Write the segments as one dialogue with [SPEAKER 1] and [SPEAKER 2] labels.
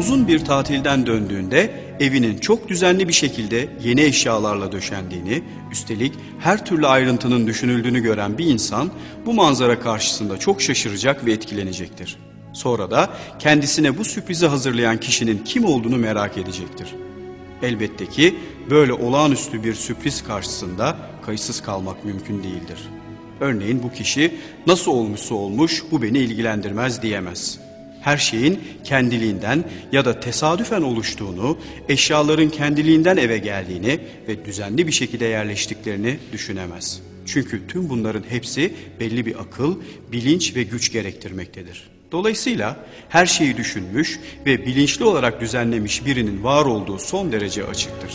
[SPEAKER 1] uzun bir tatilden döndüğünde evinin çok düzenli bir şekilde yeni eşyalarla döşendiğini, üstelik her türlü ayrıntının düşünüldüğünü gören bir insan bu manzara karşısında çok şaşıracak ve etkilenecektir. Sonra da kendisine bu sürprizi hazırlayan kişinin kim olduğunu merak edecektir. Elbette ki böyle olağanüstü bir sürpriz karşısında kayıtsız kalmak mümkün değildir. Örneğin bu kişi nasıl olmuşsa olmuş bu beni ilgilendirmez diyemez. Her şeyin kendiliğinden ya da tesadüfen oluştuğunu, eşyaların kendiliğinden eve geldiğini ve düzenli bir şekilde yerleştiklerini düşünemez. Çünkü tüm bunların hepsi belli bir akıl, bilinç ve güç gerektirmektedir. Dolayısıyla her şeyi düşünmüş ve bilinçli olarak düzenlemiş birinin var olduğu son derece açıktır.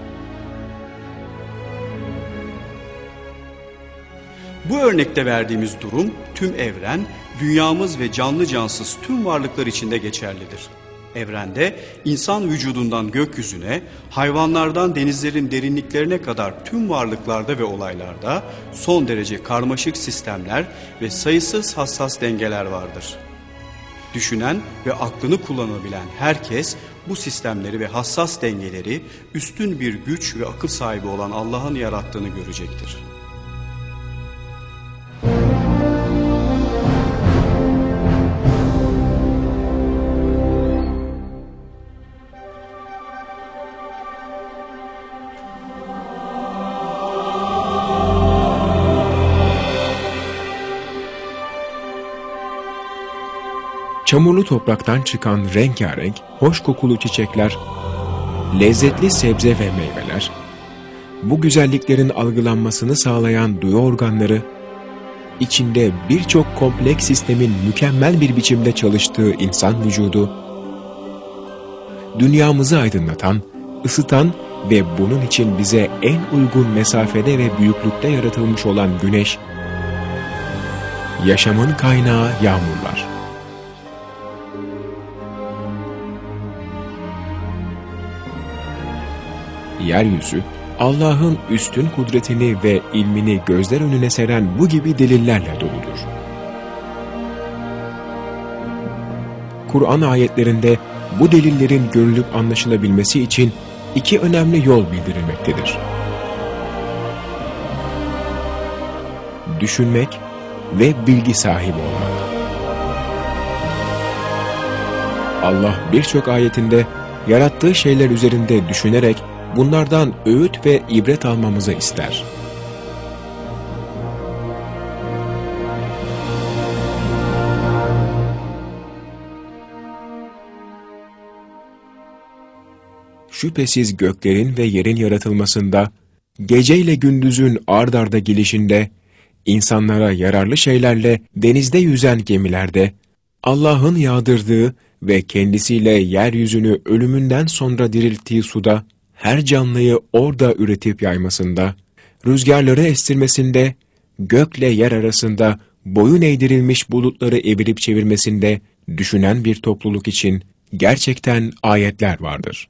[SPEAKER 1] Bu örnekte verdiğimiz durum tüm evren, dünyamız ve canlı cansız tüm varlıklar içinde geçerlidir. Evrende insan vücudundan gökyüzüne, hayvanlardan denizlerin derinliklerine kadar tüm varlıklarda ve olaylarda son derece karmaşık sistemler ve sayısız hassas dengeler vardır. Düşünen ve aklını kullanabilen herkes bu sistemleri ve hassas dengeleri üstün bir güç ve akıl sahibi olan Allah'ın yarattığını görecektir.
[SPEAKER 2] Çamurlu topraktan çıkan rengarenk, hoş kokulu çiçekler, lezzetli sebze ve meyveler, bu güzelliklerin algılanmasını sağlayan duyu organları, içinde birçok kompleks sistemin mükemmel bir biçimde çalıştığı insan vücudu, dünyamızı aydınlatan, ısıtan ve bunun için bize en uygun mesafede ve büyüklükte yaratılmış olan güneş, yaşamın kaynağı yağmurlar. Yeryüzü, Allah'ın üstün kudretini ve ilmini gözler önüne seren bu gibi delillerle doludur. Kur'an ayetlerinde bu delillerin görülüp anlaşılabilmesi için iki önemli yol bildirilmektedir. Düşünmek ve bilgi sahibi olmak. Allah birçok ayetinde yarattığı şeyler üzerinde düşünerek bunlardan öğüt ve ibret almamızı ister. Şüphesiz göklerin ve yerin yaratılmasında, geceyle gündüzün ard arda gelişinde, insanlara yararlı şeylerle denizde yüzen gemilerde, Allah'ın yağdırdığı ve kendisiyle yeryüzünü ölümünden sonra dirilttiği suda, her canlıyı orada üretip yaymasında, rüzgarları estirmesinde, gökle yer arasında boyun eğdirilmiş bulutları evirip çevirmesinde düşünen bir topluluk için gerçekten ayetler vardır.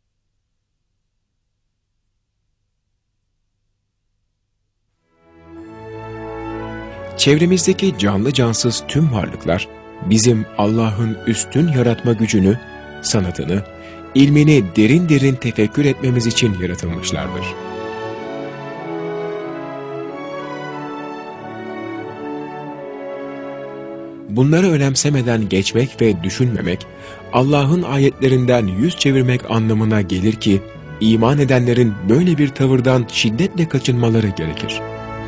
[SPEAKER 2] Çevremizdeki canlı cansız tüm varlıklar, bizim Allah'ın üstün yaratma gücünü, sanatını, ilmini derin derin tefekkür etmemiz için yaratılmışlardır. Bunları önemsemeden geçmek ve düşünmemek, Allah'ın ayetlerinden yüz çevirmek anlamına gelir ki, iman edenlerin böyle bir tavırdan şiddetle kaçınmaları gerekir.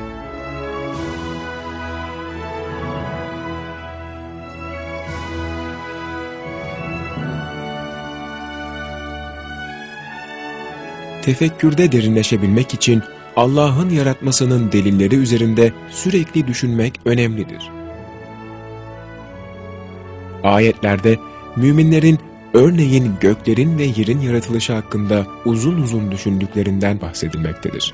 [SPEAKER 2] Tefekkürde derinleşebilmek için Allah'ın yaratmasının delilleri üzerinde sürekli düşünmek önemlidir. Ayetlerde müminlerin örneğin göklerin ve yerin yaratılışı hakkında uzun uzun düşündüklerinden bahsedilmektedir.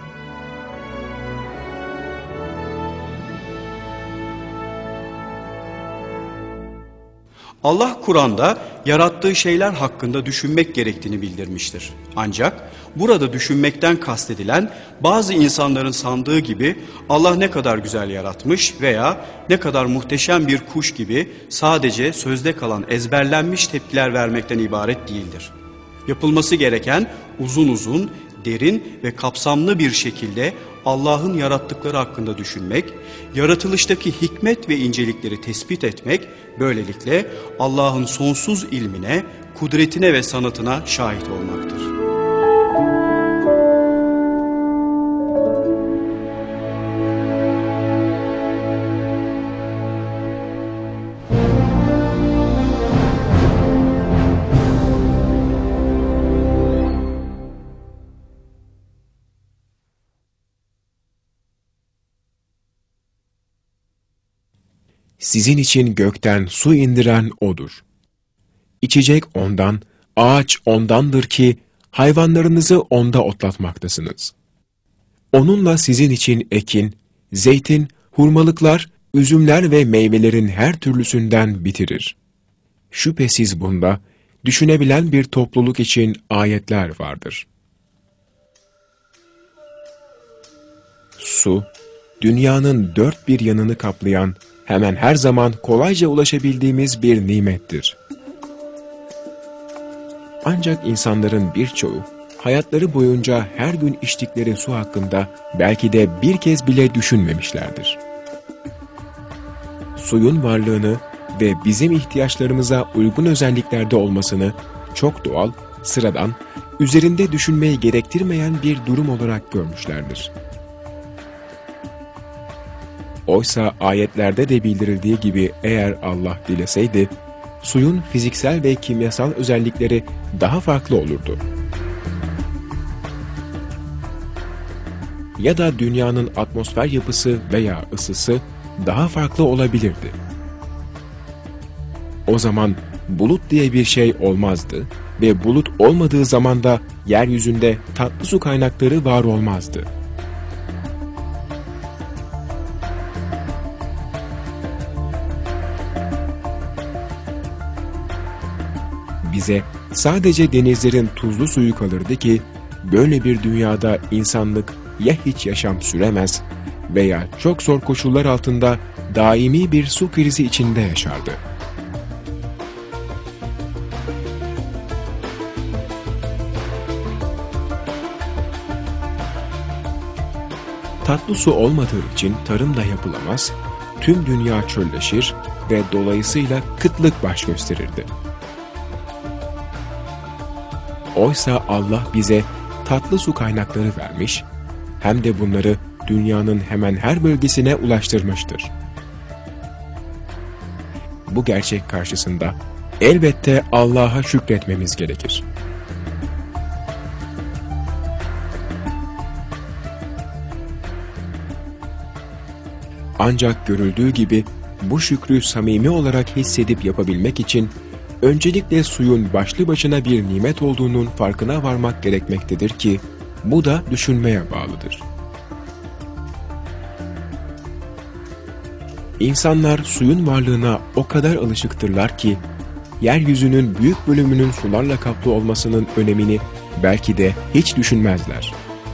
[SPEAKER 1] Allah Kur'an'da yarattığı şeyler hakkında düşünmek gerektiğini bildirmiştir. Ancak burada düşünmekten kastedilen bazı insanların sandığı gibi Allah ne kadar güzel yaratmış veya ne kadar muhteşem bir kuş gibi sadece sözde kalan ezberlenmiş tepkiler vermekten ibaret değildir. Yapılması gereken uzun uzun, derin ve kapsamlı bir şekilde Allah'ın yarattıkları hakkında düşünmek, yaratılıştaki hikmet ve incelikleri tespit etmek, böylelikle Allah'ın sonsuz ilmine, kudretine ve sanatına şahit olmaktır.
[SPEAKER 2] Sizin için gökten su indiren O'dur. İçecek O'ndan, ağaç O'ndandır ki hayvanlarınızı O'nda otlatmaktasınız. Onunla sizin için ekin, zeytin, hurmalıklar, üzümler ve meyvelerin her türlüsünden bitirir. Şüphesiz bunda düşünebilen bir topluluk için ayetler vardır. Su, dünyanın dört bir yanını kaplayan, hemen her zaman kolayca ulaşabildiğimiz bir nimettir. Ancak insanların birçoğu, hayatları boyunca her gün içtikleri su hakkında belki de bir kez bile düşünmemişlerdir. Suyun varlığını ve bizim ihtiyaçlarımıza uygun özelliklerde olmasını çok doğal, sıradan, üzerinde düşünmeyi gerektirmeyen bir durum olarak görmüşlerdir. Oysa ayetlerde de bildirildiği gibi eğer Allah dileseydi, suyun fiziksel ve kimyasal özellikleri daha farklı olurdu. Ya da dünyanın atmosfer yapısı veya ısısı daha farklı olabilirdi. O zaman bulut diye bir şey olmazdı ve bulut olmadığı zaman da yeryüzünde tatlı su kaynakları var olmazdı. Bize sadece denizlerin tuzlu suyu kalırdı ki, böyle bir dünyada insanlık ya hiç yaşam süremez veya çok zor koşullar altında daimi bir su krizi içinde yaşardı. Tatlı su olmadığı için tarım da yapılamaz, tüm dünya çölleşir ve dolayısıyla kıtlık baş gösterirdi. Oysa Allah bize tatlı su kaynakları vermiş, hem de bunları dünyanın hemen her bölgesine ulaştırmıştır. Bu gerçek karşısında elbette Allah'a şükretmemiz gerekir. Ancak görüldüğü gibi bu şükrü samimi olarak hissedip yapabilmek için öncelikle suyun başlı başına bir nimet olduğunun farkına varmak gerekmektedir ki bu da düşünmeye bağlıdır. İnsanlar suyun varlığına o kadar alışıktırlar ki yeryüzünün büyük bölümünün sularla kaplı olmasının önemini belki de hiç düşünmezler.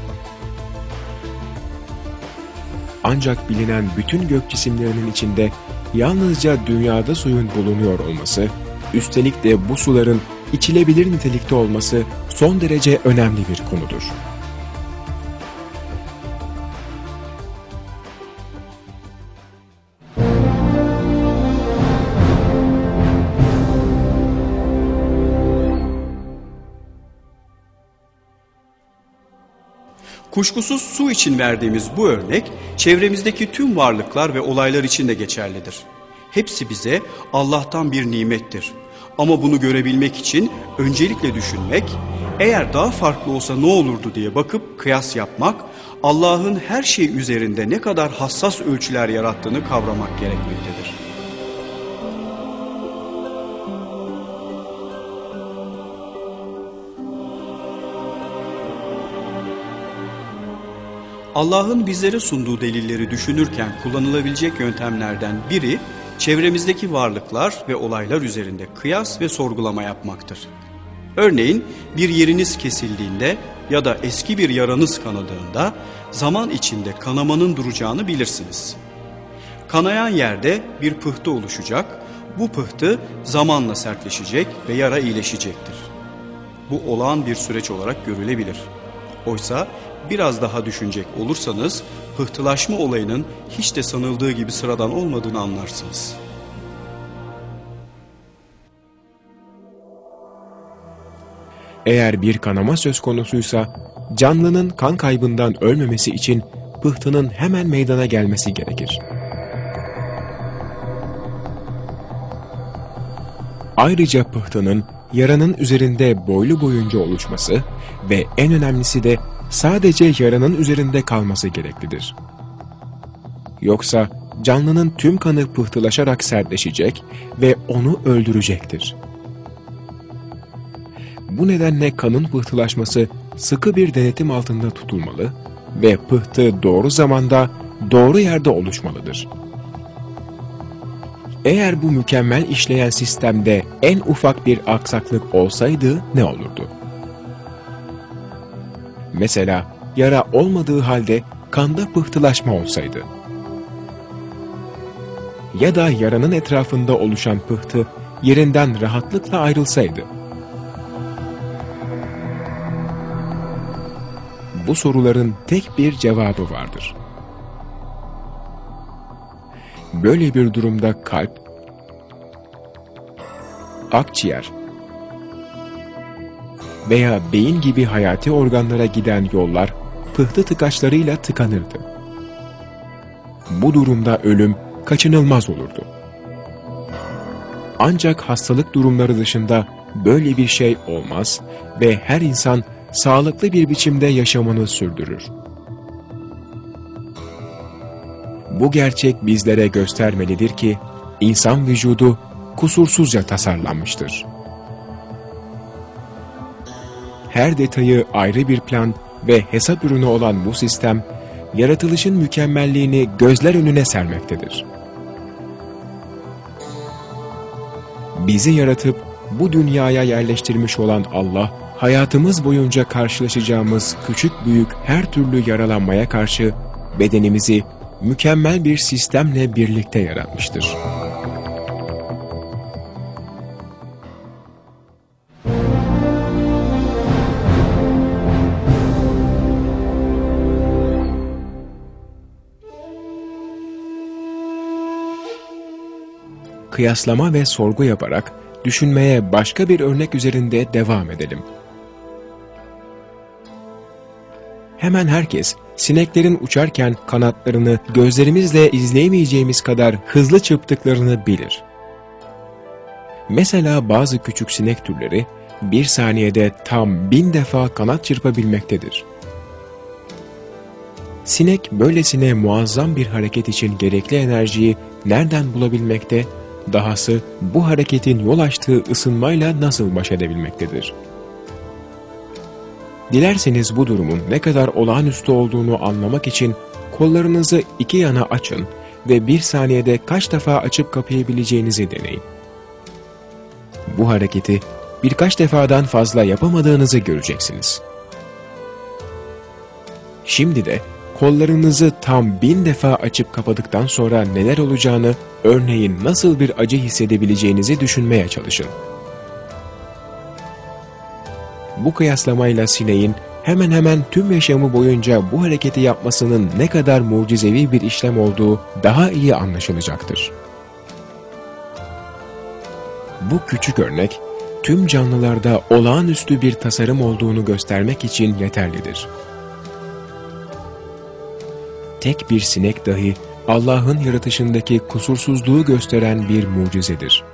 [SPEAKER 2] Ancak bilinen bütün gök cisimlerinin içinde yalnızca dünyada suyun bulunuyor olması, üstelik de bu suların içilebilir nitelikte olması son derece önemli bir konudur.
[SPEAKER 1] Kuşkusuz su için verdiğimiz bu örnek, çevremizdeki tüm varlıklar ve olaylar için de geçerlidir. Hepsi bize Allah'tan bir nimettir. Ama bunu görebilmek için öncelikle düşünmek, eğer daha farklı olsa ne olurdu diye bakıp kıyas yapmak, Allah'ın her şey üzerinde ne kadar hassas ölçüler yarattığını kavramak gerekmektedir. Allah'ın bizlere sunduğu delilleri düşünürken kullanılabilecek yöntemlerden biri, çevremizdeki varlıklar ve olaylar üzerinde kıyas ve sorgulama yapmaktır. Örneğin bir yeriniz kesildiğinde ya da eski bir yaranız kanadığında zaman içinde kanamanın duracağını bilirsiniz. Kanayan yerde bir pıhtı oluşacak, bu pıhtı zamanla sertleşecek ve yara iyileşecektir. Bu olağan bir süreç olarak görülebilir. Oysa biraz daha düşünecek olursanız pıhtılaşma olayının hiç de sanıldığı gibi sıradan olmadığını anlarsınız.
[SPEAKER 2] Eğer bir kanama söz konusuysa, canlının kan kaybından ölmemesi için pıhtının hemen meydana gelmesi gerekir. Ayrıca pıhtının yaranın üzerinde boylu boyunca oluşması ve en önemlisi de sadece yaranın üzerinde kalması gereklidir. Yoksa canlının tüm kanı pıhtılaşarak sertleşecek ve onu öldürecektir. Bu nedenle kanın pıhtılaşması sıkı bir denetim altında tutulmalı ve pıhtı doğru zamanda, doğru yerde oluşmalıdır. Eğer bu mükemmel işleyen sistemde en ufak bir aksaklık olsaydı ne olurdu? Mesela yara olmadığı halde kanda pıhtılaşma olsaydı ya da yaranın etrafında oluşan pıhtı yerinden rahatlıkla ayrılsaydı. Bu soruların tek bir cevabı vardır. Böyle bir durumda kalp, akciğer veya beyin gibi hayati organlara giden yollar pıhtı tıkaçlarıyla tıkanırdı. Bu durumda ölüm kaçınılmaz olurdu. Ancak hastalık durumları dışında böyle bir şey olmaz ve her insan sağlıklı bir biçimde yaşamını sürdürür. Bu gerçek bizlere göstermelidir ki, insan vücudu kusursuzca tasarlanmıştır. Her detayı ayrı bir plan ve hesap ürünü olan bu sistem, yaratılışın mükemmelliğini gözler önüne sermektedir. Bizi yaratıp bu dünyaya yerleştirmiş olan Allah, hayatımız boyunca karşılaşacağımız küçük büyük her türlü yaralanmaya karşı bedenimizi mükemmel bir sistemle birlikte yaratmıştır. Kıyaslama ve sorgu yaparak düşünmeye başka bir örnek üzerinde devam edelim. Hemen herkes sineklerin uçarken kanatlarını gözlerimizle izleyemeyeceğimiz kadar hızlı çırptıklarını bilir. Mesela bazı küçük sinek türleri bir saniyede tam 1000 defa kanat çırpabilmektedir. Sinek böylesine muazzam bir hareket için gerekli enerjiyi nereden bulabilmekte, dahası bu hareketin yol açtığı ısınmayla nasıl baş edebilmektedir? Dilerseniz bu durumun ne kadar olağanüstü olduğunu anlamak için kollarınızı iki yana açın ve bir saniyede kaç defa açıp kapayabileceğinizi deneyin. Bu hareketi birkaç defadan fazla yapamadığınızı göreceksiniz. Şimdi de kollarınızı tam 1000 defa açıp kapadıktan sonra neler olacağını, örneğin nasıl bir acı hissedebileceğinizi düşünmeye çalışın. Bu kıyaslamayla sineğin hemen hemen tüm yaşamı boyunca bu hareketi yapmasının ne kadar mucizevi bir işlem olduğu daha iyi anlaşılacaktır. Bu küçük örnek, tüm canlılarda olağanüstü bir tasarım olduğunu göstermek için yeterlidir. Tek bir sinek dahi Allah'ın yaratışındaki kusursuzluğu gösteren bir mucizedir.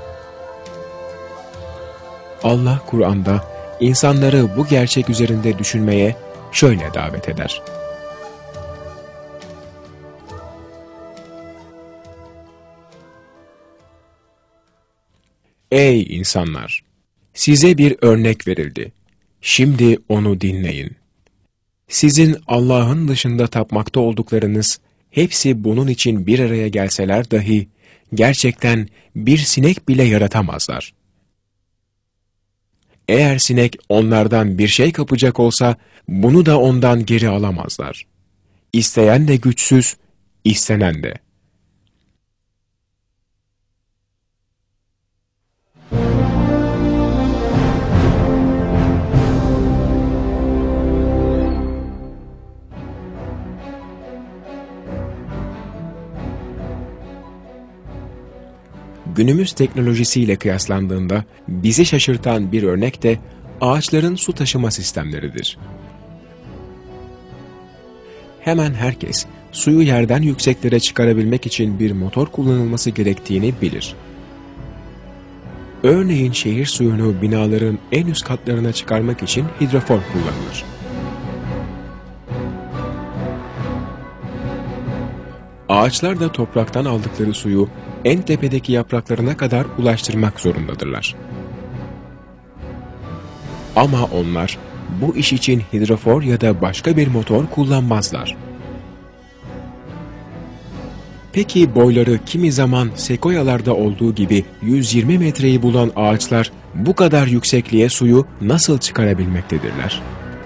[SPEAKER 2] Allah Kur'an'da insanları bu gerçek üzerinde düşünmeye şöyle davet eder. Ey insanlar! Size bir örnek verildi. Şimdi onu dinleyin. Sizin Allah'ın dışında tapmakta olduklarınız, hepsi bunun için bir araya gelseler dahi, gerçekten bir sinek bile yaratamazlar. Eğer sinek onlardan bir şey kapacak olsa, bunu da ondan geri alamazlar. İsteyen de güçsüz, istenen de. Günümüz teknolojisiyle kıyaslandığında bizi şaşırtan bir örnek de ağaçların su taşıma sistemleridir. Hemen herkes suyu yerden yükseklere çıkarabilmek için bir motor kullanılması gerektiğini bilir. Örneğin şehir suyunu binaların en üst katlarına çıkarmak için hidrofor kullanılır. Ağaçlar da topraktan aldıkları suyu en tepedeki yapraklarına kadar ulaştırmak zorundadırlar. Ama onlar bu iş için hidrofor ya da başka bir motor kullanmazlar. Peki boyları kimi zaman sekoyalarda olduğu gibi 120 metreyi bulan ağaçlar bu kadar yüksekliğe suyu nasıl çıkarabilmektedirler?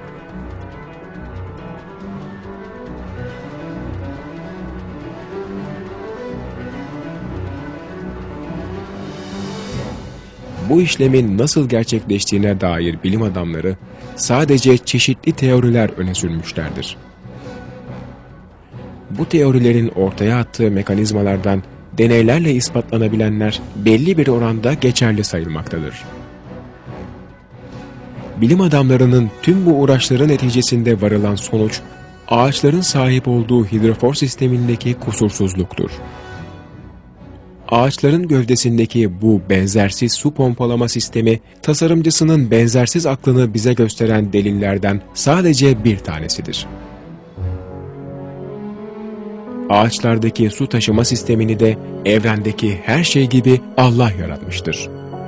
[SPEAKER 2] Bu işlemin nasıl gerçekleştiğine dair bilim adamları sadece çeşitli teoriler öne sürmüşlerdir. Bu teorilerin ortaya attığı mekanizmalardan deneylerle ispatlanabilenler belli bir oranda geçerli sayılmaktadır. Bilim adamlarının tüm bu uğraşları neticesinde varılan sonuç, ağaçların sahip olduğu hidrofor sistemindeki kusursuzluktur. Ağaçların gövdesindeki bu benzersiz su pompalama sistemi, tasarımcısının benzersiz aklını bize gösteren delillerden sadece bir tanesidir. Ağaçlardaki su taşıma sistemini de evrendeki her şey gibi Allah yaratmıştır.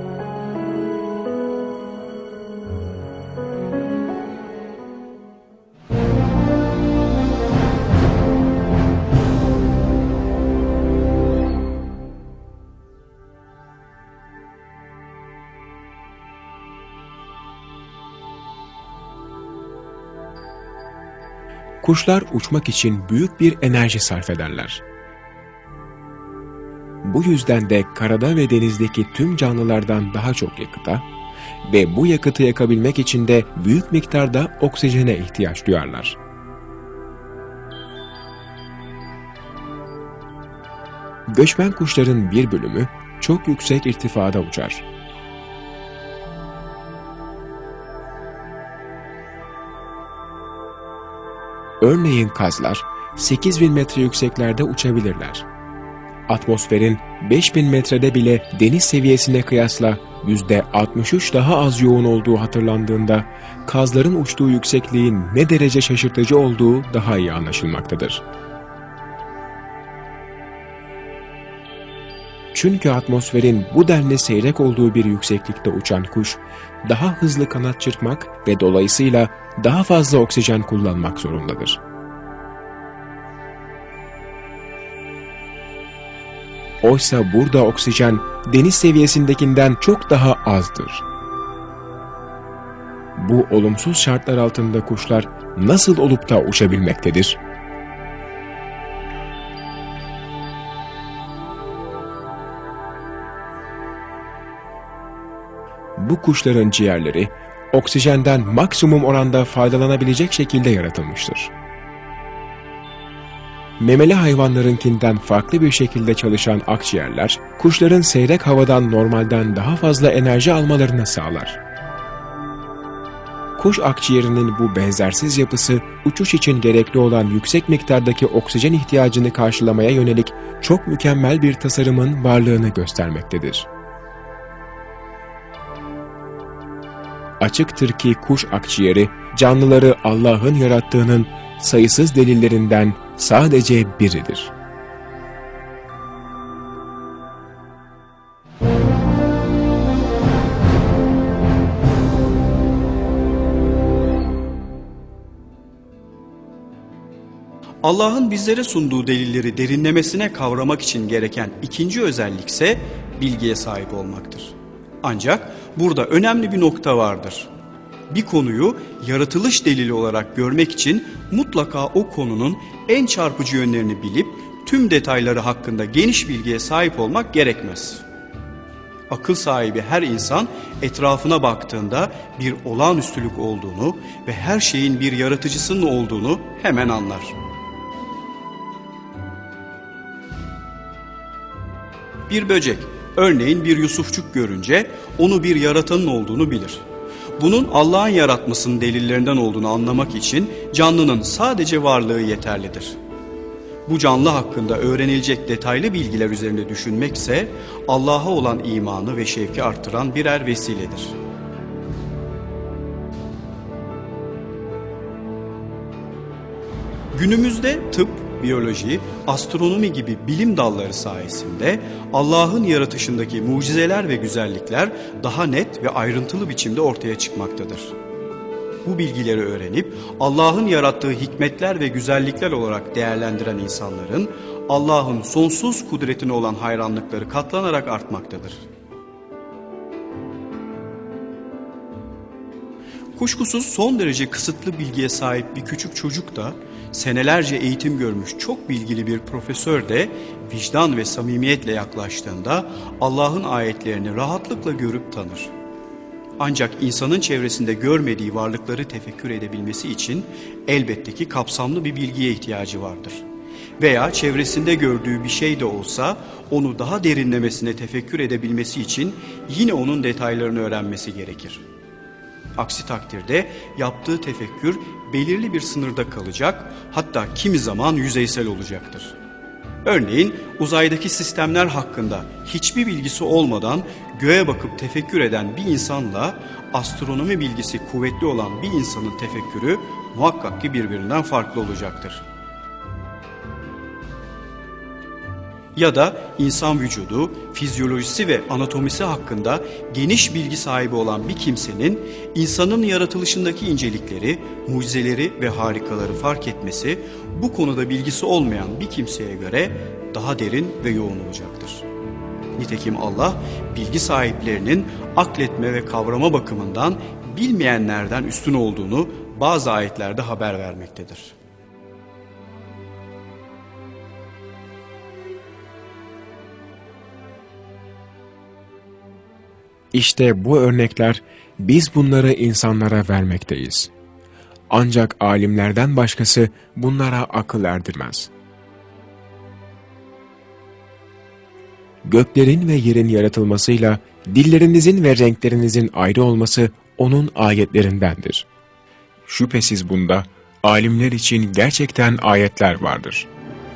[SPEAKER 2] Kuşlar uçmak için büyük bir enerji sarf ederler. Bu yüzden de karada ve denizdeki tüm canlılardan daha çok yakıta ve bu yakıtı yakabilmek için de büyük miktarda oksijene ihtiyaç duyarlar. Göçmen kuşların bir bölümü çok yüksek irtifada uçar. Örneğin kazlar 8000 metre yükseklerde uçabilirler. Atmosferin 5000 metrede bile deniz seviyesine kıyasla %63 daha az yoğun olduğu hatırlandığında kazların uçtuğu yüksekliğin ne derece şaşırtıcı olduğu daha iyi anlaşılmaktadır. Çünkü atmosferin bu denli seyrek olduğu bir yükseklikte uçan kuş, daha hızlı kanat çırpmak ve dolayısıyla daha fazla oksijen kullanmak zorundadır. Oysa burada oksijen deniz seviyesindekinden çok daha azdır. Bu olumsuz şartlar altında kuşlar nasıl olup da uçabilmektedir? Bu kuşların ciğerleri oksijenden maksimum oranda faydalanabilecek şekilde yaratılmıştır. Memeli hayvanlarınkinden farklı bir şekilde çalışan akciğerler, kuşların seyrek havadan normalden daha fazla enerji almalarını sağlar. Kuş akciğerinin bu benzersiz yapısı, uçuş için gerekli olan yüksek miktardaki oksijen ihtiyacını karşılamaya yönelik çok mükemmel bir tasarımın varlığını göstermektedir. Açıktır ki kuş akciğeri, canlıları Allah'ın yarattığının sayısız delillerinden sadece biridir.
[SPEAKER 1] Allah'ın bizlere sunduğu delilleri derinlemesine kavramak için gereken ikinci özellik ise bilgiye sahip olmaktır. Ancak burada önemli bir nokta vardır. Bir konuyu yaratılış delili olarak görmek için mutlaka o konunun en çarpıcı yönlerini bilip tüm detayları hakkında geniş bilgiye sahip olmak gerekmez. Akıl sahibi her insan etrafına baktığında bir olağanüstülük olduğunu ve her şeyin bir yaratıcısının olduğunu hemen anlar. Bir böcek, örneğin bir yusufçuk görünce onu bir yaratanın olduğunu bilir. Bunun Allah'ın yaratmasının delillerinden olduğunu anlamak için canlının sadece varlığı yeterlidir. Bu canlı hakkında öğrenilecek detaylı bilgiler üzerinde düşünmekse Allah'a olan imanı ve şevki artıran birer vesiledir. Günümüzde tıp, biyoloji, astronomi gibi bilim dalları sayesinde Allah'ın yaratışındaki mucizeler ve güzellikler daha net ve ayrıntılı biçimde ortaya çıkmaktadır. Bu bilgileri öğrenip Allah'ın yarattığı hikmetler ve güzellikler olarak değerlendiren insanların Allah'ın sonsuz kudretine olan hayranlıkları katlanarak artmaktadır. Kuşkusuz son derece kısıtlı bilgiye sahip bir küçük çocuk da, senelerce eğitim görmüş çok bilgili bir profesör de vicdan ve samimiyetle yaklaştığında Allah'ın ayetlerini rahatlıkla görüp tanır. Ancak insanın çevresinde görmediği varlıkları tefekkür edebilmesi için elbette ki kapsamlı bir bilgiye ihtiyacı vardır. Veya çevresinde gördüğü bir şey de olsa onu daha derinlemesine tefekkür edebilmesi için yine onun detaylarını öğrenmesi gerekir. Aksi takdirde yaptığı tefekkür belirli bir sınırda kalacak, hatta kimi zaman yüzeysel olacaktır. Örneğin uzaydaki sistemler hakkında hiçbir bilgisi olmadan göğe bakıp tefekkür eden bir insanla astronomi bilgisi kuvvetli olan bir insanın tefekkürü muhakkak ki birbirinden farklı olacaktır. Ya da insan vücudu, fizyolojisi ve anatomisi hakkında geniş bilgi sahibi olan bir kimsenin insanın yaratılışındaki incelikleri, mucizeleri ve harikaları fark etmesi bu konuda bilgisi olmayan bir kimseye göre daha derin ve yoğun olacaktır. Nitekim Allah bilgi sahiplerinin akletme ve kavrama bakımından bilmeyenlerden üstün olduğunu bazı ayetlerde haber vermektedir.
[SPEAKER 2] İşte bu örnekler, biz bunları insanlara vermekteyiz. Ancak alimlerden başkası bunlara akıl erdirmez. Göklerin ve yerin yaratılmasıyla dillerinizin ve renklerinizin ayrı olması onun ayetlerindendir. Şüphesiz bunda alimler için gerçekten ayetler vardır.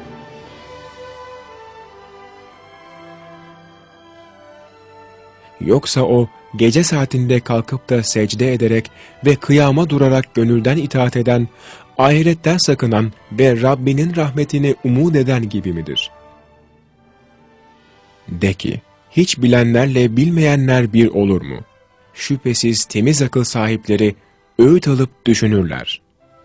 [SPEAKER 2] Yoksa o, gece saatinde kalkıp da secde ederek ve kıyama durarak gönülden itaat eden, ahiretten sakınan ve Rabbinin rahmetini umut eden gibi midir? De ki, hiç bilenlerle bilmeyenler bir olur mu? Şüphesiz temiz akıl sahipleri öğüt alıp düşünürler.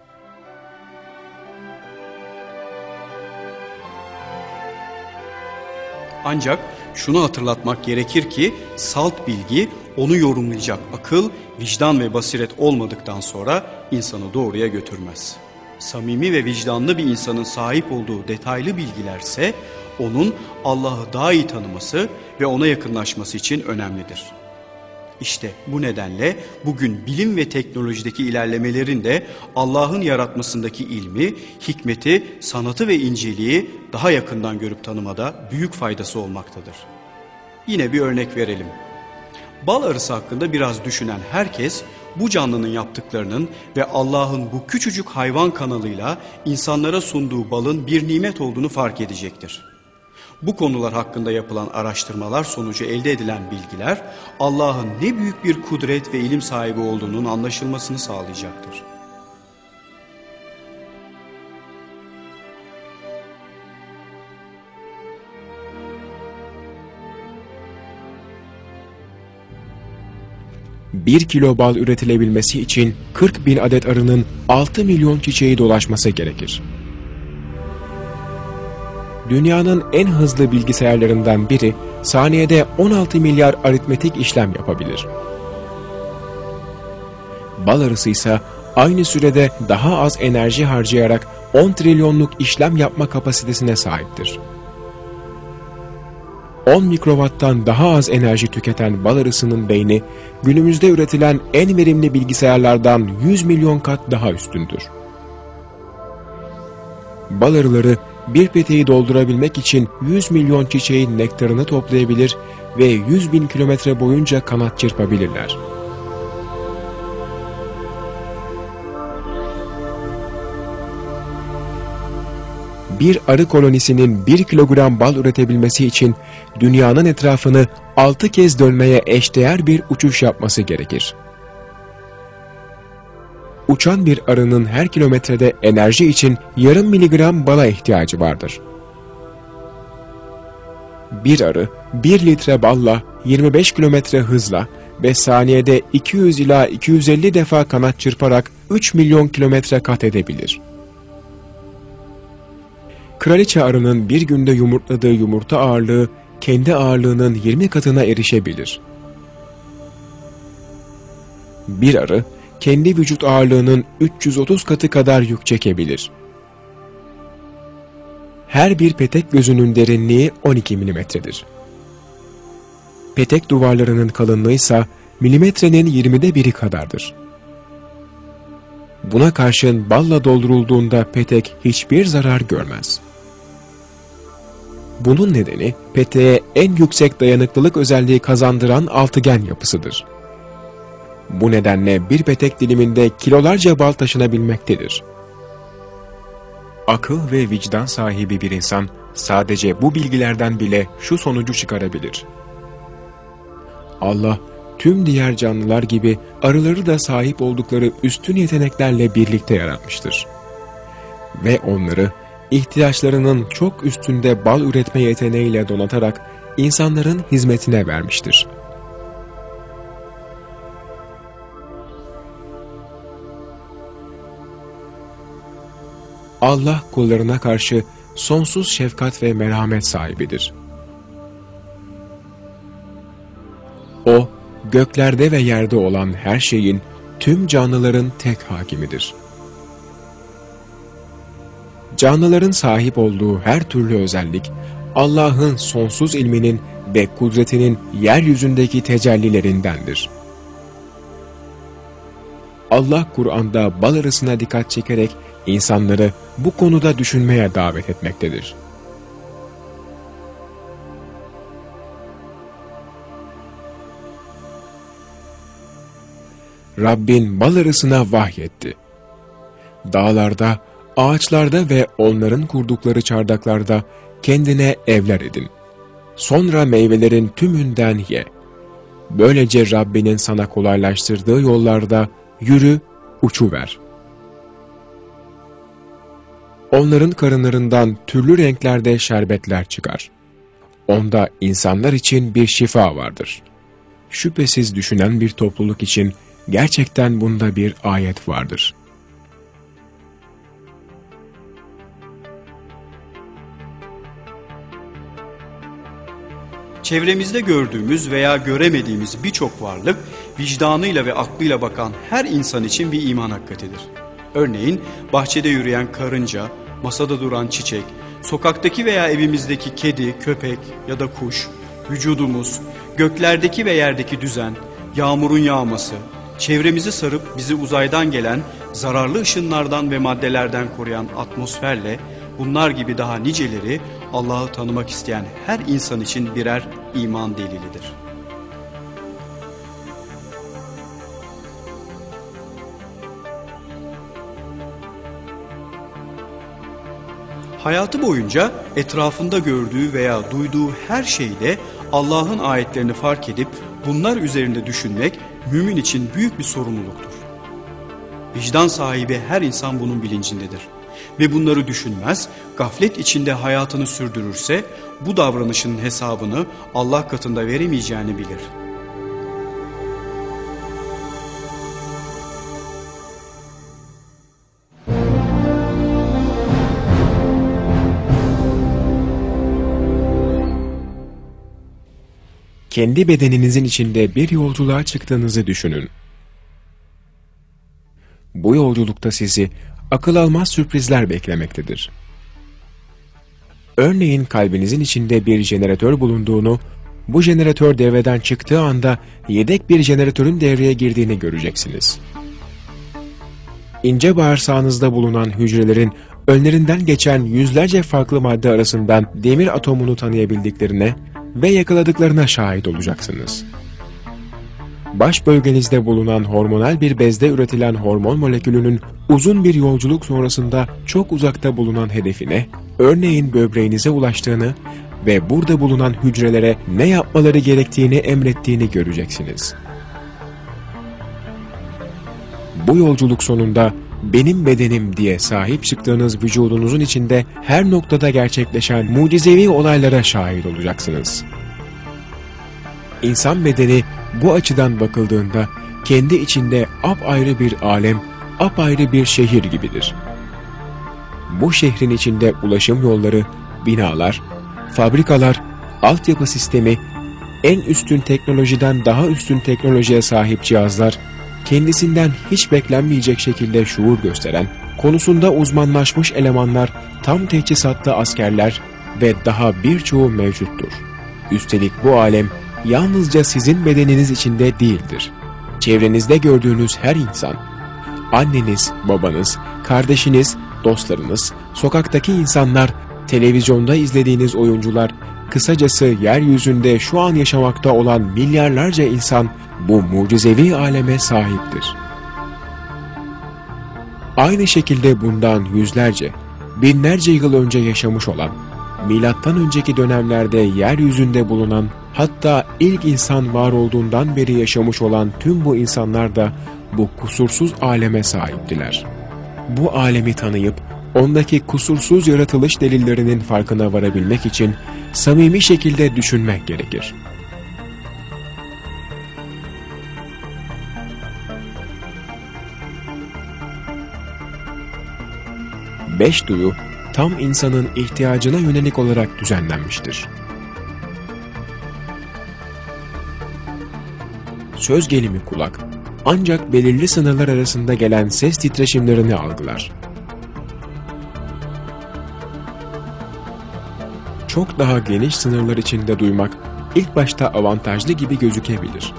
[SPEAKER 1] Ancak şunu hatırlatmak gerekir ki salt bilgi, onu yorumlayacak akıl, vicdan ve basiret olmadıktan sonra insanı doğruya götürmez. Samimi ve vicdanlı bir insanın sahip olduğu detaylı bilgilerse onun Allah'ı daha iyi tanıması ve ona yakınlaşması için önemlidir. İşte bu nedenle bugün bilim ve teknolojideki ilerlemelerin de Allah'ın yaratmasındaki ilmi, hikmeti, sanatı ve inceliği daha yakından görüp tanımada büyük faydası olmaktadır. Yine bir örnek verelim. Bal arısı hakkında biraz düşünen herkes bu canlının yaptıklarının ve Allah'ın bu küçücük hayvan kanalıyla insanlara sunduğu balın bir nimet olduğunu fark edecektir. Bu konular hakkında yapılan araştırmalar sonucu elde edilen bilgiler Allah'ın ne büyük bir kudret ve ilim sahibi olduğunun anlaşılmasını sağlayacaktır.
[SPEAKER 2] Bir kilo bal üretilebilmesi için 40.000 adet arının 6 milyon çiçeği dolaşması gerekir. dünyanın en hızlı bilgisayarlarından biri saniyede 16 milyar aritmetik işlem yapabilir. Bal arısı ise aynı sürede daha az enerji harcayarak 10 trilyonluk işlem yapma kapasitesine sahiptir. 10 mikrowatttan daha az enerji tüketen bal arısının beyni, günümüzde üretilen en verimli bilgisayarlardan 100 milyon kat daha üstündür. Bal arıları bir peteği doldurabilmek için 100 milyon çiçeğin nektarını toplayabilir ve 100 bin kilometre boyunca kanat çırpabilirler. Bir arı kolonisinin 1 kilogram bal üretebilmesi için dünyanın etrafını 6 kez dönmeye eşdeğer bir uçuş yapması gerekir. Uçan bir arının her kilometrede enerji için yarım miligram bala ihtiyacı vardır. Bir arı 1 litre balla 25 kilometre hızla ve saniyede 200 ila 250 defa kanat çırparak 3 milyon kilometre kat edebilir. Kraliçe arının bir günde yumurtladığı yumurta ağırlığı kendi ağırlığının 20 katına erişebilir. Bir arı kendi vücut ağırlığının 330 katı kadar yük çekebilir. Her bir petek gözünün derinliği 12 milimetredir. Petek duvarlarının kalınlığı ise milimetrenin 20'de biri kadardır. Buna karşın balla doldurulduğunda petek hiçbir zarar görmez. Bunun nedeni peteğe en yüksek dayanıklılık özelliği kazandıran altıgen yapısıdır. Bu nedenle bir petek diliminde kilolarca bal taşınabilmektedir. Akıl ve vicdan sahibi bir insan sadece bu bilgilerden bile şu sonucu çıkarabilir: Allah tüm diğer canlılar gibi arıları da sahip oldukları üstün yeteneklerle birlikte yaratmıştır. Ve onları ihtiyaçlarının çok üstünde bal üretme yeteneğiyle donatarak insanların hizmetine vermiştir. Allah kullarına karşı sonsuz şefkat ve merhamet sahibidir. O, göklerde ve yerde olan her şeyin, tüm canlıların tek hakimidir. Canlıların sahip olduğu her türlü özellik, Allah'ın sonsuz ilminin ve kudretinin yeryüzündeki tecellilerindendir. Allah Kur'an'da bal arısına dikkat çekerek insanları bu konuda düşünmeye davet etmektedir. Rabbin bal arısına vahyetti. Dağlarda, ağaçlarda ve onların kurdukları çardaklarda kendine evler edin. Sonra meyvelerin tümünden ye. Böylece Rabbinin sana kolaylaştırdığı yollarda yürü, uçuver. Onların karınlarından türlü renklerde şerbetler çıkar. Onda insanlar için bir şifa vardır. Şüphesiz düşünen bir topluluk için gerçekten bunda bir ayet vardır.
[SPEAKER 1] Çevremizde gördüğümüz veya göremediğimiz birçok varlık, vicdanıyla ve aklıyla bakan her insan için bir iman hakikatidir. Örneğin bahçede yürüyen karınca, masada duran çiçek, sokaktaki veya evimizdeki kedi, köpek ya da kuş, vücudumuz, göklerdeki ve yerdeki düzen, yağmurun yağması, çevremizi sarıp bizi uzaydan gelen zararlı ışınlardan ve maddelerden koruyan atmosferle, bunlar gibi daha niceleri Allah'ı tanımak isteyen her insan için birer iman delilidir. Hayatı boyunca etrafında gördüğü veya duyduğu her şeyde Allah'ın ayetlerini fark edip bunlar üzerinde düşünmek mümin için büyük bir sorumluluktur. Vicdan sahibi her insan bunun bilincindedir. Ve bunları düşünmez, gaflet içinde hayatını sürdürürse bu davranışının hesabını Allah katında veremeyeceğini bilir.
[SPEAKER 2] kendi bedeninizin içinde bir yolculuğa çıktığınızı düşünün. Bu yolculukta sizi akıl almaz sürprizler beklemektedir. Örneğin kalbinizin içinde bir jeneratör bulunduğunu, bu jeneratör devreden çıktığı anda yedek bir jeneratörün devreye girdiğini göreceksiniz. İnce bağırsağınızda bulunan hücrelerin önlerinden geçen yüzlerce farklı madde arasından demir atomunu tanıyabildiklerine ve yakaladıklarına şahit olacaksınız. Baş bölgenizde bulunan hormonal bir bezde üretilen hormon molekülünün uzun bir yolculuk sonrasında çok uzakta bulunan hedefine, örneğin böbreğinize ulaştığını ve burada bulunan hücrelere ne yapmaları gerektiğini emrettiğini göreceksiniz. Bu yolculuk sonunda benim bedenim diye sahip çıktığınız vücudunuzun içinde her noktada gerçekleşen mucizevi olaylara şahit olacaksınız. İnsan bedeni bu açıdan bakıldığında kendi içinde apayrı bir alem, apayrı bir şehir gibidir. Bu şehrin içinde ulaşım yolları, binalar, fabrikalar, altyapı sistemi, en üstün teknolojiden daha üstün teknolojiye sahip cihazlar, kendisinden hiç beklenmeyecek şekilde şuur gösteren, konusunda uzmanlaşmış elemanlar, tam teçhizatlı askerler ve daha birçoğu mevcuttur. Üstelik bu alem yalnızca sizin bedeniniz içinde değildir. Çevrenizde gördüğünüz her insan, anneniz, babanız, kardeşiniz, dostlarınız, sokaktaki insanlar, televizyonda izlediğiniz oyuncular, kısacası yeryüzünde şu an yaşamakta olan milyarlarca insan bu mucizevi aleme sahiptir. Aynı şekilde bundan yüzlerce, binlerce yıl önce yaşamış olan, milattan önceki dönemlerde yeryüzünde bulunan, hatta ilk insan var olduğundan beri yaşamış olan tüm bu insanlar da bu kusursuz aleme sahiptiler. Bu alemi tanıyıp, ondaki kusursuz yaratılış delillerinin farkına varabilmek için samimi şekilde düşünmek gerekir. Beş duyu, tam insanın ihtiyacına yönelik olarak düzenlenmiştir. Söz gelimi kulak, ancak belirli sınırlar arasında gelen ses titreşimlerini algılar. Çok daha geniş sınırlar içinde duymak, ilk başta avantajlı gibi gözükebilir.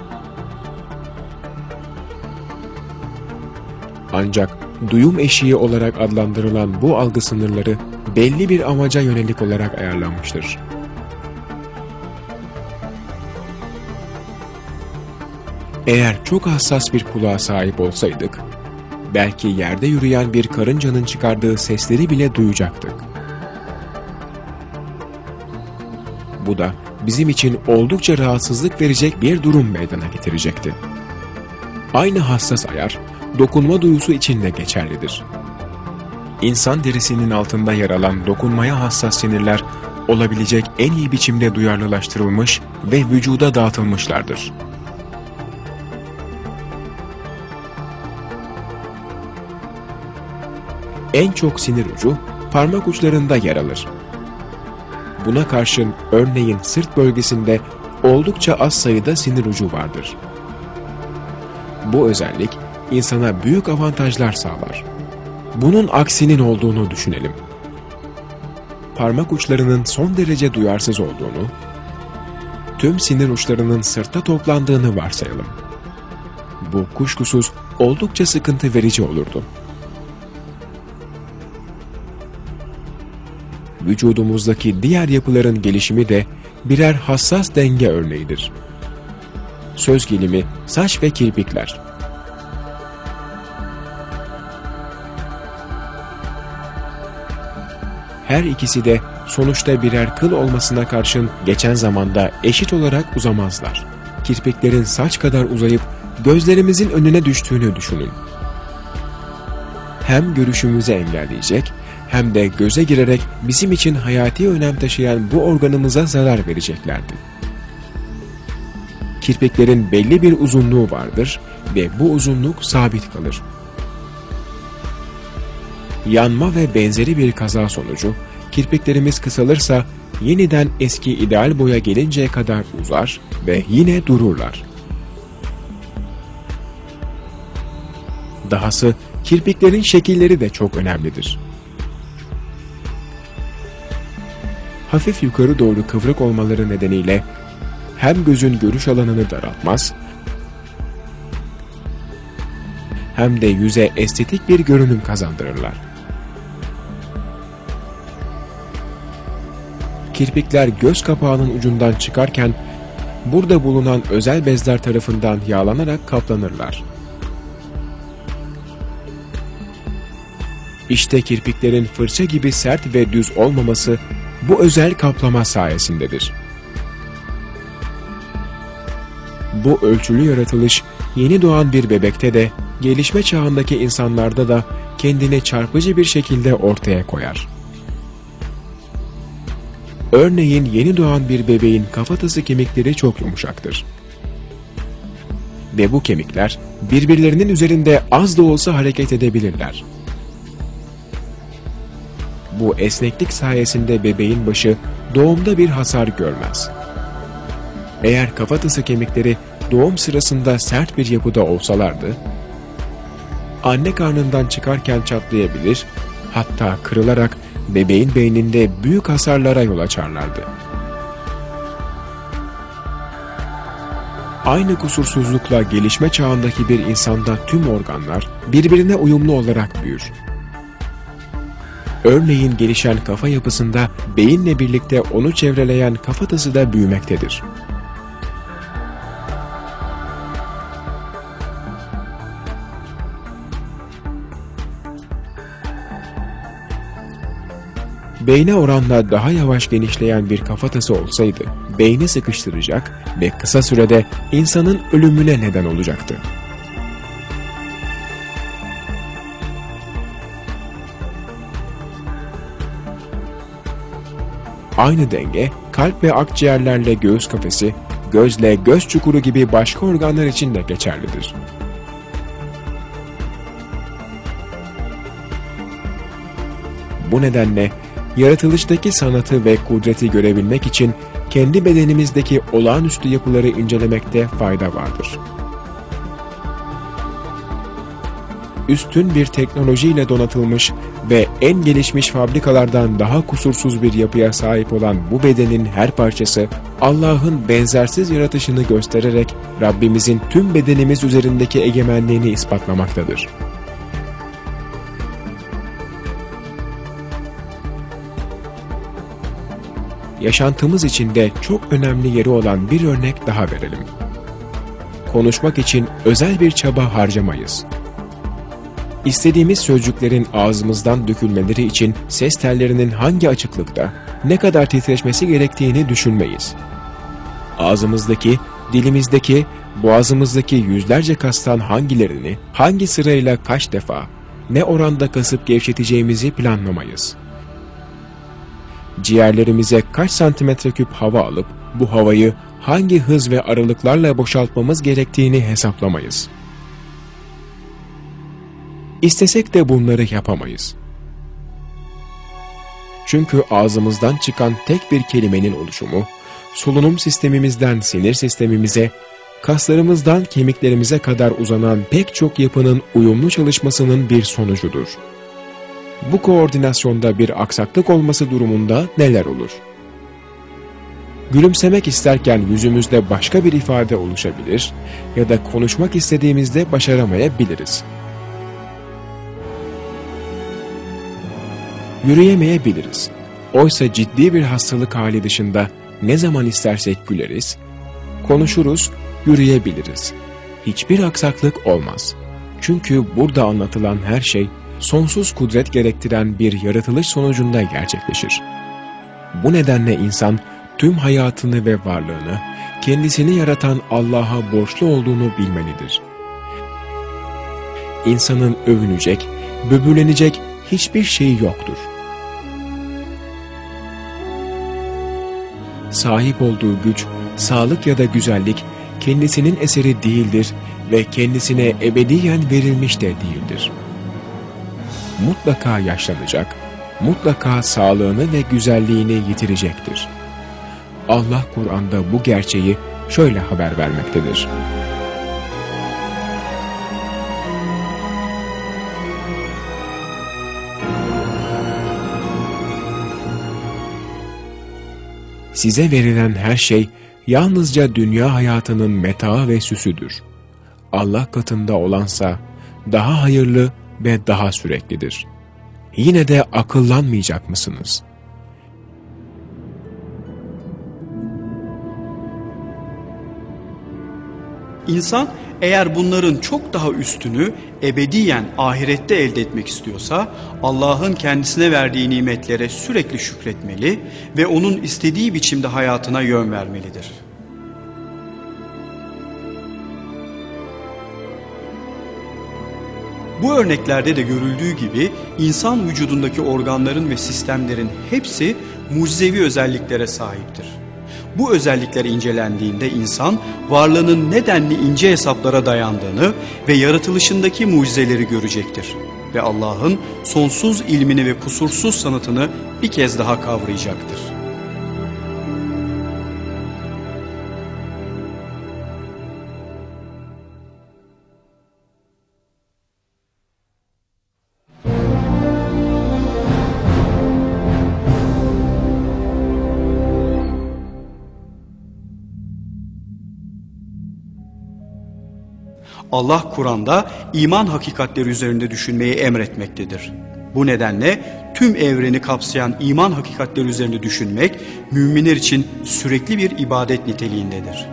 [SPEAKER 2] Ancak duyum eşiği olarak adlandırılan bu algı sınırları belli bir amaca yönelik olarak ayarlanmıştır. Eğer çok hassas bir kulağa sahip olsaydık, belki yerde yürüyen bir karıncanın çıkardığı sesleri bile duyacaktık. Bu da bizim için oldukça rahatsızlık verecek bir durum meydana getirecekti. Aynı hassas ayar, dokunma duyusu için de geçerlidir. İnsan derisinin altında yer alan dokunmaya hassas sinirler, olabilecek en iyi biçimde duyarlılaştırılmış ve vücuda dağıtılmışlardır. En çok sinir ucu parmak uçlarında yer alır. Buna karşın örneğin sırt bölgesinde oldukça az sayıda sinir ucu vardır. Bu özellik insana büyük avantajlar sağlar. Bunun aksinin olduğunu düşünelim. Parmak uçlarının son derece duyarsız olduğunu, tüm sinir uçlarının sırtta toplandığını varsayalım. Bu kuşkusuz oldukça sıkıntı verici olurdu. Vücudumuzdaki diğer yapıların gelişimi de birer hassas denge örneğidir. Söz gelimi saç ve kirpikler. Her ikisi de sonuçta birer kıl olmasına karşın geçen zamanda eşit olarak uzamazlar. Kirpiklerin saç kadar uzayıp gözlerimizin önüne düştüğünü düşünün. Hem görüşümüzü engelleyecek, hem de göze girerek bizim için hayati önem taşıyan bu organımıza zarar vereceklerdi. Kirpiklerin belli bir uzunluğu vardır ve bu uzunluk sabit kalır. Yanma ve benzeri bir kaza sonucu kirpiklerimiz kısalırsa yeniden eski ideal boya gelinceye kadar uzar ve yine dururlar. Dahası kirpiklerin şekilleri de çok önemlidir. Hafif yukarı doğru kıvrık olmaları nedeniyle hem gözün görüş alanını daraltmaz, hem de yüze estetik bir görünüm kazandırırlar. Kirpikler göz kapağının ucundan çıkarken burada bulunan özel bezler tarafından yağlanarak kaplanırlar. İşte kirpiklerin fırça gibi sert ve düz olmaması bu özel kaplama sayesindedir. Bu ölçülü yaratılış yeni doğan bir bebekte de gelişme çağındaki insanlarda da kendini çarpıcı bir şekilde ortaya koyar. Örneğin yeni doğan bir bebeğin kafatası kemikleri çok yumuşaktır. Ve bu kemikler birbirlerinin üzerinde az da olsa hareket edebilirler. Bu esneklik sayesinde bebeğin başı doğumda bir hasar görmez. Eğer kafatası kemikleri doğum sırasında sert bir yapıda olsalardı, anne karnından çıkarken çatlayabilir, hatta kırılarak bebeğin beyninde büyük hasarlara yol açarlardı. Aynı kusursuzlukla gelişme çağındaki bir insanda tüm organlar birbirine uyumlu olarak büyür. Örneğin gelişen kafa yapısında beyinle birlikte onu çevreleyen kafatası da büyümektedir. Beyne oranla daha yavaş genişleyen bir kafatası olsaydı, beyni sıkıştıracak ve kısa sürede insanın ölümüne neden olacaktı. Aynı denge, kalp ve akciğerlerle göğüs kafesi, gözle göz çukuru gibi başka organlar için de geçerlidir. Bu nedenle yaratılıştaki sanatı ve kudreti görebilmek için kendi bedenimizdeki olağanüstü yapıları incelemekte fayda vardır. Üstün bir teknolojiyle donatılmış ve en gelişmiş fabrikalardan daha kusursuz bir yapıya sahip olan bu bedenin her parçası, Allah'ın benzersiz yaratışını göstererek Rabbimizin tüm bedenimiz üzerindeki egemenliğini ispatlamaktadır. Yaşantımız içinde çok önemli yeri olan bir örnek daha verelim. Konuşmak için özel bir çaba harcamayız. İstediğimiz sözcüklerin ağzımızdan dökülmeleri için ses tellerinin hangi açıklıkta, ne kadar titreşmesi gerektiğini düşünmeyiz. Ağzımızdaki, dilimizdeki, boğazımızdaki yüzlerce kastan hangilerini, hangi sırayla kaç defa, ne oranda kasıp gevşeteceğimizi planlamayız. Ciğerlerimize kaç santimetre küp hava alıp, bu havayı hangi hız ve aralıklarla boşaltmamız gerektiğini hesaplamayız. İstesek de bunları yapamayız. Çünkü ağzımızdan çıkan tek bir kelimenin oluşumu, solunum sistemimizden sinir sistemimize, kaslarımızdan kemiklerimize kadar uzanan pek çok yapının uyumlu çalışmasının bir sonucudur. Bu koordinasyonda bir aksaklık olması durumunda neler olur? Gülümsemek isterken yüzümüzde başka bir ifade oluşabilir ya da konuşmak istediğimizde başaramayabiliriz. Yürüyemeyebiliriz. Oysa ciddi bir hastalık hali dışında ne zaman istersek güleriz, konuşuruz, yürüyebiliriz. Hiçbir aksaklık olmaz. Çünkü burada anlatılan her şey sonsuz kudret gerektiren bir yaratılış sonucunda gerçekleşir. Bu nedenle insan tüm hayatını ve varlığını kendisini yaratan Allah'a borçlu olduğunu bilmelidir. İnsanın övünecek, böbürlenecek hiçbir şeyi yoktur. Sahip olduğu güç, sağlık ya da güzellik kendisinin eseri değildir ve kendisine ebediyen verilmiş de değildir. Mutlaka yaşlanacak, mutlaka sağlığını ve güzelliğini yitirecektir. Allah Kur'an'da bu gerçeği şöyle haber vermektedir. Size verilen her şey yalnızca dünya hayatının metaı ve süsüdür. Allah katında olansa daha hayırlı ve daha süreklidir. Yine de akıllanmayacak mısınız?
[SPEAKER 1] İnsan eğer bunların çok daha üstünü ebediyen ahirette elde etmek istiyorsa Allah'ın kendisine verdiği nimetlere sürekli şükretmeli ve onun istediği biçimde hayatına yön vermelidir. Bu örneklerde de görüldüğü gibi insan vücudundaki organların ve sistemlerin hepsi mucizevi özelliklere sahiptir. Bu özellikler incelendiğinde insan varlığının nedenli ince hesaplara dayandığını ve yaratılışındaki mucizeleri görecektir. Ve Allah'ın sonsuz ilmini ve kusursuz sanatını bir kez daha kavrayacaktır. Allah Kur'an'da iman hakikatleri üzerinde düşünmeyi emretmektedir. Bu nedenle tüm evreni kapsayan iman hakikatleri üzerinde düşünmek müminler için sürekli bir ibadet niteliğindedir.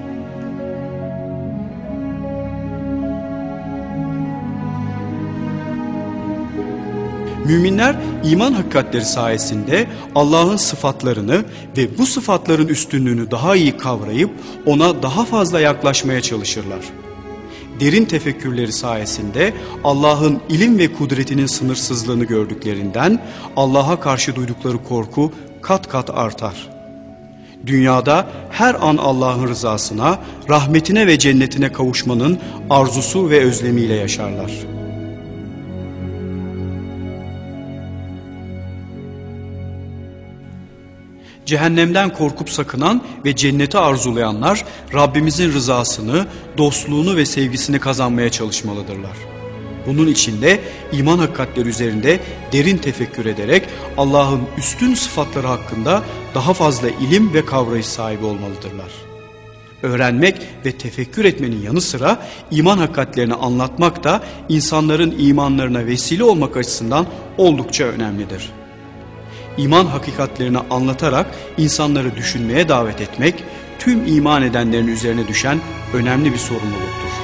[SPEAKER 1] Müminler iman hakikatleri sayesinde Allah'ın sıfatlarını ve bu sıfatların üstünlüğünü daha iyi kavrayıp ona daha fazla yaklaşmaya çalışırlar. Derin tefekkürleri sayesinde Allah'ın ilim ve kudretinin sınırsızlığını gördüklerinden Allah'a karşı duydukları korku kat kat artar. Dünyada her an Allah'ın rızasına, rahmetine ve cennetine kavuşmanın arzusu ve özlemiyle yaşarlar. Cehennemden korkup sakınan ve cenneti arzulayanlar Rabbimizin rızasını, dostluğunu ve sevgisini kazanmaya çalışmalıdırlar. Bunun için de iman hakikatleri üzerinde derin tefekkür ederek Allah'ın üstün sıfatları hakkında daha fazla ilim ve kavrayış sahibi olmalıdırlar. Öğrenmek ve tefekkür etmenin yanı sıra iman hakikatlerini anlatmak da insanların imanlarına vesile olmak açısından oldukça önemlidir. İman hakikatlerini anlatarak insanları düşünmeye davet etmek, tüm iman edenlerin üzerine düşen önemli bir sorumluluktur.